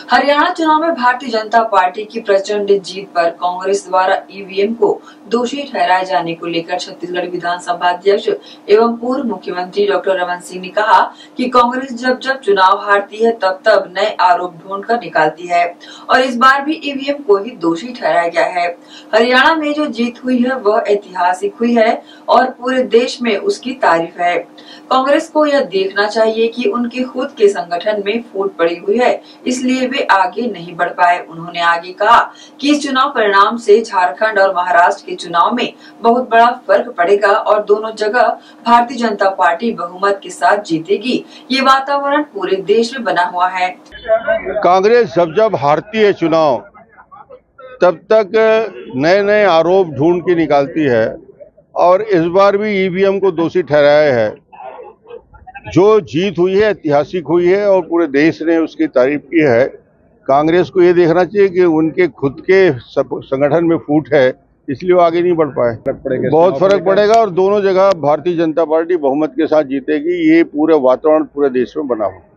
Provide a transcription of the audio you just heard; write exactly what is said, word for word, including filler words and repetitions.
हरियाणा चुनाव में भारतीय जनता पार्टी की प्रचंड जीत पर कांग्रेस द्वारा ईवीएम को दोषी ठहराए जाने को लेकर छत्तीसगढ़ विधानसभा अध्यक्ष एवं पूर्व मुख्यमंत्री डॉक्टर रमन सिंह ने कहा कि कांग्रेस जब जब चुनाव हारती है तब तब नए आरोप ढूंढ कर निकालती है और इस बार भी ईवीएम को ही दोषी ठहराया गया है। हरियाणा में जो जीत हुई है वह ऐतिहासिक हुई है और पूरे देश में उसकी तारीफ है। कांग्रेस को यह देखना चाहिए कि उनके खुद के संगठन में फूट पड़ी हुई है, इसलिए वे आगे नहीं बढ़ पाए। उन्होंने आगे कहा कि इस चुनाव परिणाम से झारखंड और महाराष्ट्र के चुनाव में बहुत बड़ा फर्क पड़ेगा और दोनों जगह भारतीय जनता पार्टी बहुमत के साथ जीतेगी। ये वातावरण पूरे देश में बना हुआ है। कांग्रेस जब जब हारती है चुनाव तब तक नए नए आरोप ढूंढ के निकालती है और इस बार भी ईवीएम को दोषी ठहराया है। जो जीत हुई है ऐतिहासिक हुई है और पूरे देश ने उसकी तारीफ की है। कांग्रेस को ये देखना चाहिए कि उनके खुद के संगठन में फूट है, इसलिए वो आगे नहीं बढ़ पाए। बहुत फर्क पड़ेगा और दोनों जगह भारतीय जनता पार्टी बहुमत के साथ जीतेगी। ये पूरे वातावरण पूरे देश में बना हुआ।